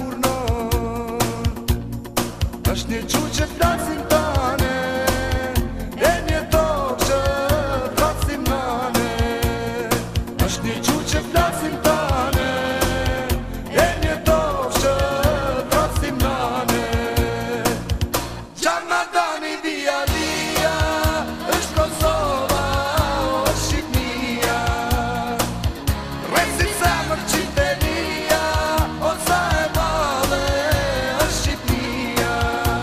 burno është një gjuhë që flasin tane, e një tokë që flasin nane. është një gjuhë që flasin tane, e një tokë që flasin nane. Gjarmadani via via është Kosova o Shqipnia, rrezit zemër qitenia o sa e madhe është Shqipnia.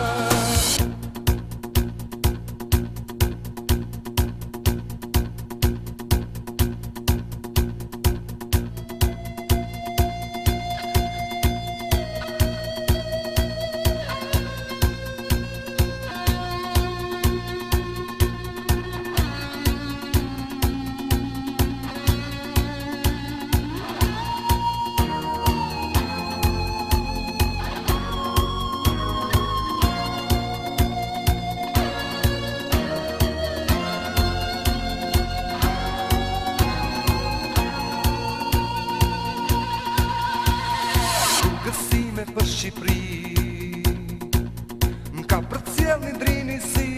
Gësime për Shqipëri m'ka përcjell një drini si,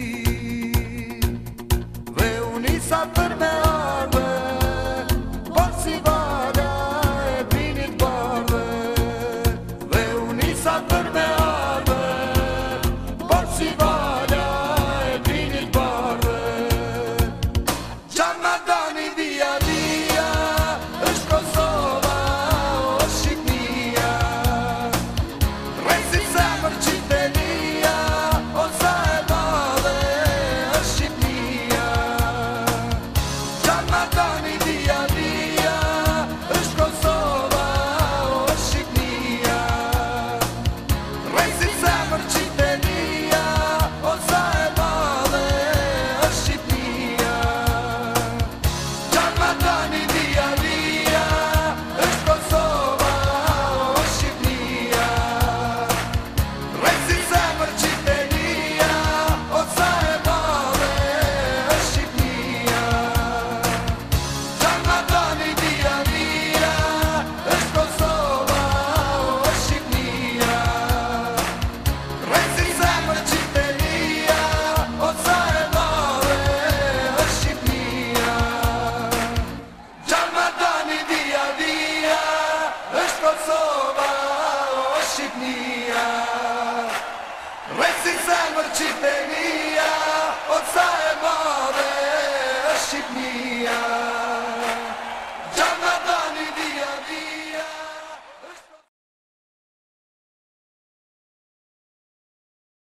dhe unisa për me ardhe, po si vara e brinit bardhe, dhe unisa për